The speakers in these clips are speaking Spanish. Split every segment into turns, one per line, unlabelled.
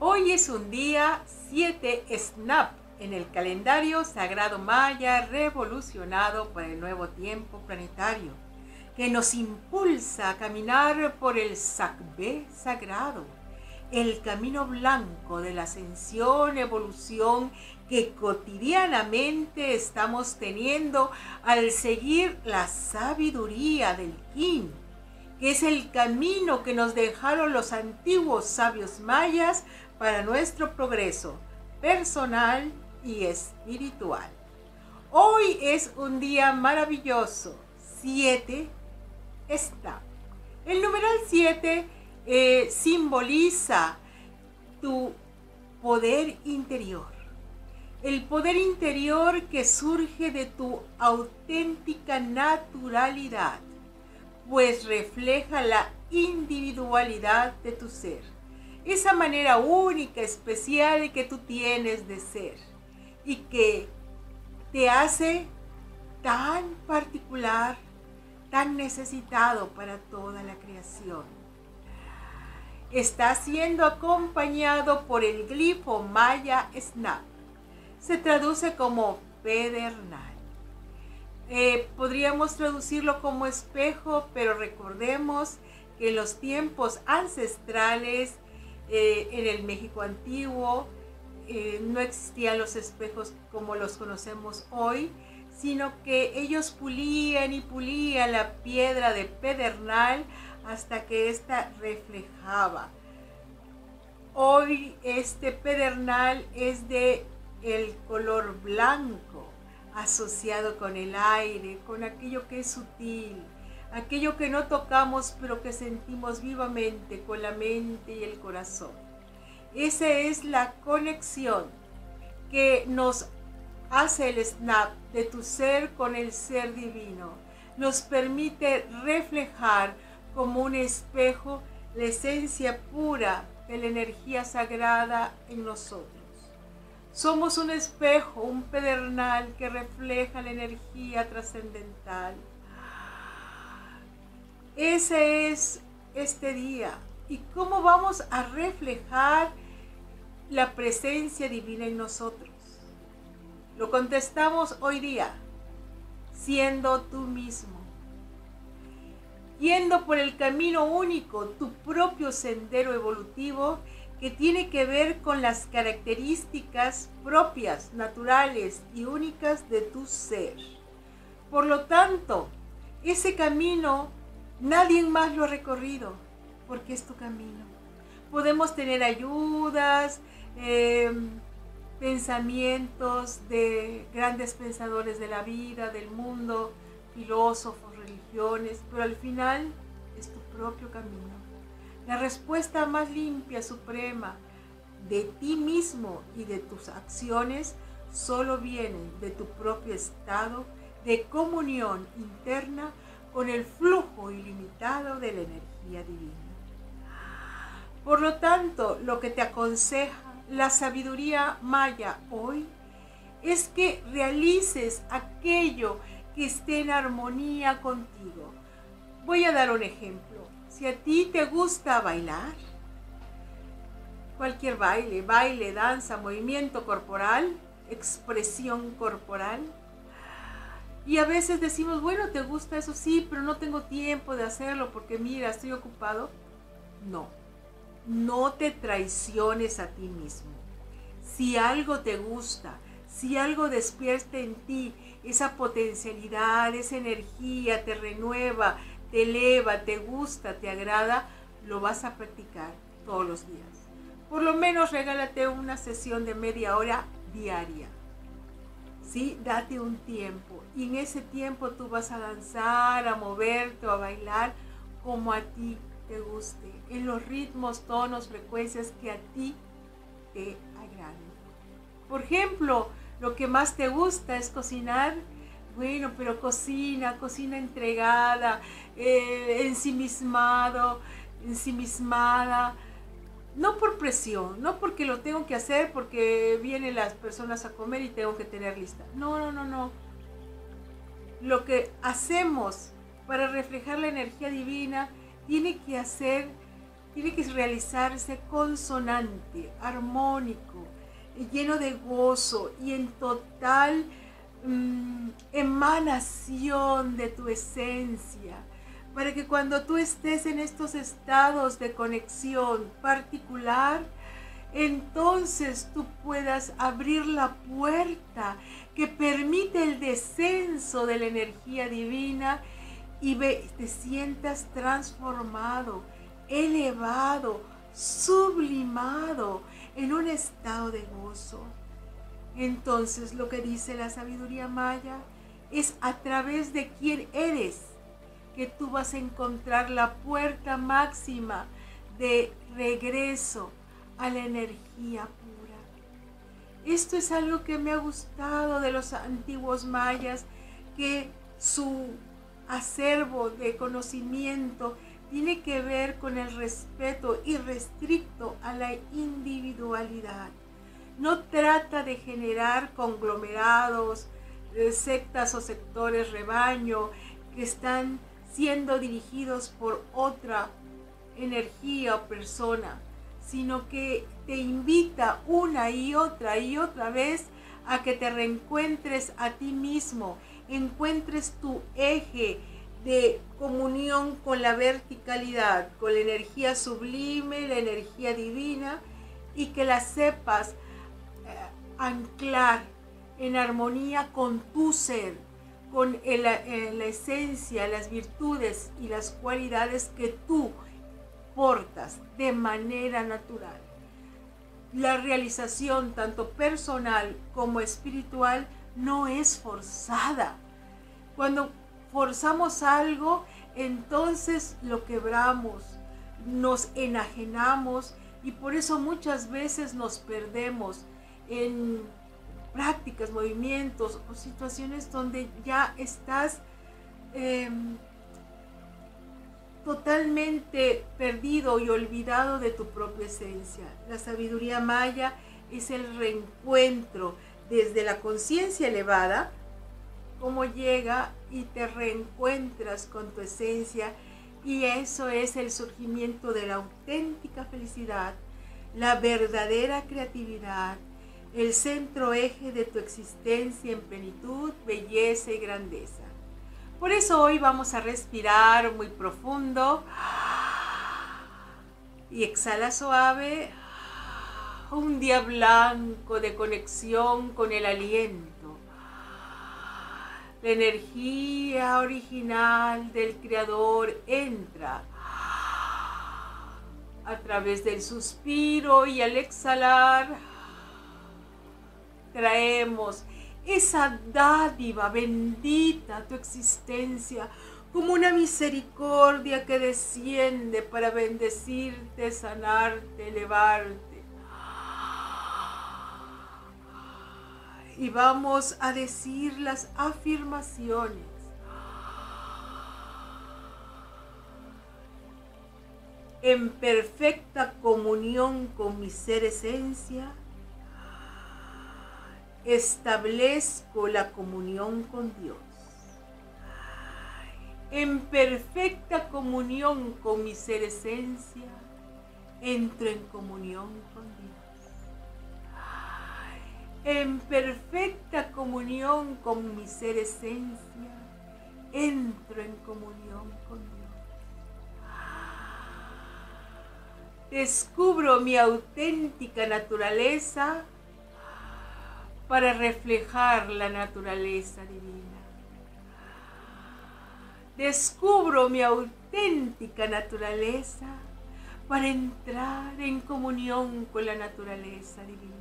Hoy es un día 7 Snap en el calendario sagrado maya revolucionado por el nuevo tiempo planetario, que nos impulsa a caminar por el Sacbé sagrado, el camino blanco de la ascensión, evolución que cotidianamente estamos teniendo al seguir la sabiduría del Yin, que es el camino que nos dejaron los antiguos sabios mayas para nuestro progreso personal y espiritual. Hoy es un día maravilloso, 7 está. El numeral 7 simboliza tu poder interior. El poder interior que surge de tu auténtica naturalidad, pues refleja la individualidad de tu ser. Esa manera única, especial que tú tienes de ser y que te hace tan particular, tan necesitado para toda la creación. Está siendo acompañado por el glifo maya Snap. Se traduce como pedernal. Podríamos traducirlo como espejo, pero recordemos que en los tiempos ancestrales, en el México antiguo, no existían los espejos como los conocemos hoy, sino que ellos pulían y pulían la piedra de pedernal hasta que ésta reflejaba. Hoy este pedernal es de el color blanco, asociado con el aire, con aquello que es sutil, aquello que no tocamos pero que sentimos vivamente con la mente y el corazón. Esa es la conexión que nos hace el snap de tu ser con el ser divino. Nos permite reflejar como un espejo la esencia pura de la energía sagrada en nosotros. Somos un espejo, un pedernal que refleja la energía trascendental. Ese es este día. ¿Y cómo vamos a reflejar la presencia divina en nosotros? Lo contestamos hoy día, siendo tú mismo, yendo por el camino único, tu propio sendero evolutivo que tiene que ver con las características propias, naturales y únicas de tu ser. Por lo tanto, ese camino nadie más lo ha recorrido, porque es tu camino. Podemos tener ayudas, pensamientos de grandes pensadores de la vida, del mundo, filósofos, religiones, pero al final es tu propio camino. La respuesta más limpia, suprema, de ti mismo y de tus acciones solo viene de tu propio estado de comunión interna con el flujo ilimitado de la energía divina. Por lo tanto, lo que te aconseja la sabiduría maya hoy es que realices aquello que esté en armonía contigo. Voy a dar un ejemplo. Si a ti te gusta bailar, cualquier baile, danza, movimiento corporal, expresión corporal, y a veces decimos, bueno, te gusta eso, sí, pero no tengo tiempo de hacerlo porque mira, estoy ocupado. No te traiciones a ti mismo. Si algo te gusta, si algo despierta en ti esa potencialidad, esa energía, te renueva, te eleva, te gusta, te agrada, lo vas a practicar todos los días. Por lo menos regálate una sesión de media hora diaria. ¿Sí? Date un tiempo y en ese tiempo tú vas a danzar, a moverte o a bailar como a ti te guste, en los ritmos, tonos, frecuencias que a ti te agraden. Por ejemplo, lo que más te gusta es cocinar. Bueno, pero cocina entregada, ensimismada, no por presión, no porque lo tengo que hacer porque vienen las personas a comer y tengo que tener lista. No. Lo que hacemos para reflejar la energía divina tiene que hacer tiene que realizarse consonante, armónico, lleno de gozo y en total emanación de tu esencia, para que cuando tú estés en estos estados de conexión particular, entonces tú puedas abrir la puerta que permite el descenso de la energía divina y te sientas transformado, elevado, sublimado en un estado de gozo. Entonces lo que dice la sabiduría maya es a través de quién eres que tú vas a encontrar la puerta máxima de regreso a la energía pura. Esto es algo que me ha gustado de los antiguos mayas, que su acervo de conocimiento tiene que ver con el respeto irrestricto a la individualidad. No trata de generar conglomerados, sectas o sectores rebaño que están siendo dirigidos por otra energía o persona, sino que te invita una y otra vez a que te reencuentres a ti mismo, encuentres tu eje de comunión con la verticalidad, con la energía sublime, la energía divina, y que la sepas anclar en armonía con tu ser, con la esencia, las virtudes y las cualidades que tú portas de manera natural. La realización tanto personal como espiritual no es forzada. Cuando forzamos algo, entonces lo quebramos, nos enajenamos y por eso muchas veces nos perdemos en prácticas, movimientos o situaciones donde ya estás totalmente perdido y olvidado de tu propia esencia. La sabiduría maya es el reencuentro desde la conciencia elevada, cómo llega y te reencuentras con tu esencia, y eso es el surgimiento de la auténtica felicidad, la verdadera creatividad, el centro eje de tu existencia en plenitud, belleza y grandeza. Por eso hoy vamos a respirar muy profundo y exhala suave. Un día blanco de conexión con el aliento. La energía original del Creador entra a través del suspiro, y al exhalar traemos esa dádiva bendita a tu existencia, como una misericordia que desciende para bendecirte, sanarte, elevarte. Y vamos a decir las afirmaciones. En perfecta comunión con mi ser esencia, establezco la comunión con Dios. En perfecta comunión con mi ser esencia, entro en comunión con Dios. En perfecta comunión con mi ser esencia, entro en comunión con Dios. Descubro mi auténtica naturaleza para reflejar la naturaleza divina. Descubro mi auténtica naturaleza para entrar en comunión con la naturaleza divina.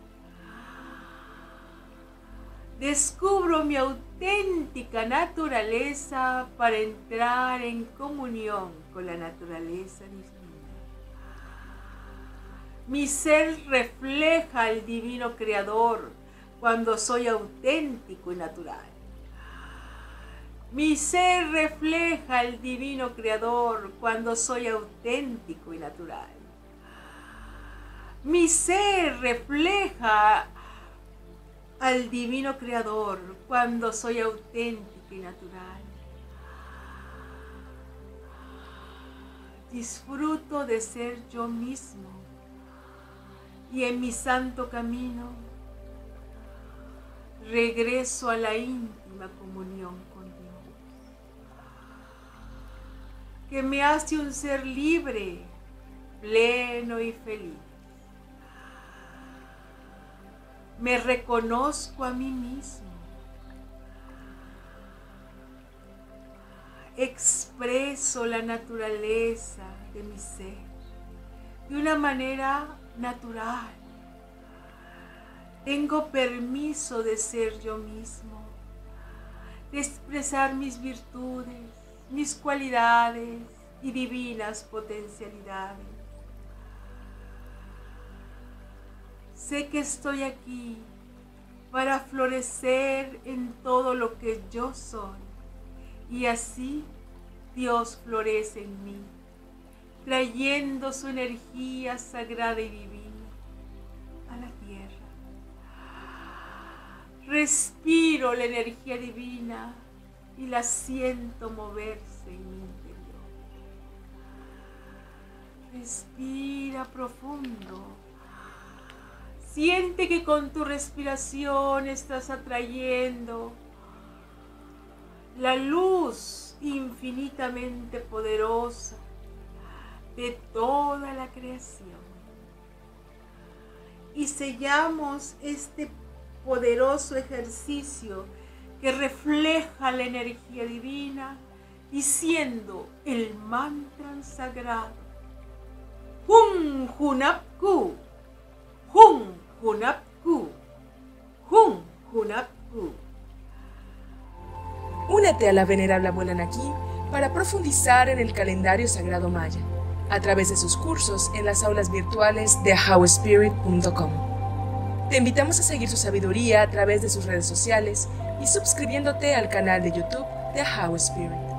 Descubro mi auténtica naturaleza para entrar en comunión con la naturaleza divina. Mi ser refleja al divino creador cuando soy auténtico y natural. Mi ser refleja al divino creador cuando soy auténtico y natural. Mi ser refleja al divino creador cuando soy auténtico y natural. disfruto de ser yo mismo y en mi santo camino regreso a la íntima comunión con Dios, que me hace un ser libre, pleno y feliz. Me reconozco a mí mismo. Expreso la naturaleza de mi ser de una manera natural. Tengo permiso de ser yo mismo, de expresar mis virtudes, mis cualidades y divinas potencialidades. Sé que estoy aquí para florecer en todo lo que yo soy, y así Dios florece en mí, trayendo su energía sagrada y divina a la tierra. Respiro la energía divina y la siento moverse en mi interior. Respira profundo. Siente que con tu respiración estás atrayendo la luz infinitamente poderosa de toda la creación. Y sellamos este poderoso ejercicio que refleja la energía divina diciendo el mantra sagrado Hum Hunapku, Hum Hunapku, Hum Hunapku.
Únete a la venerable abuela Naki para profundizar en el calendario sagrado maya a través de sus cursos en las aulas virtuales de ahauspirit.com. Te invitamos a seguir su sabiduría a través de sus redes sociales y suscribiéndote al canal de YouTube de Ahau Spirit.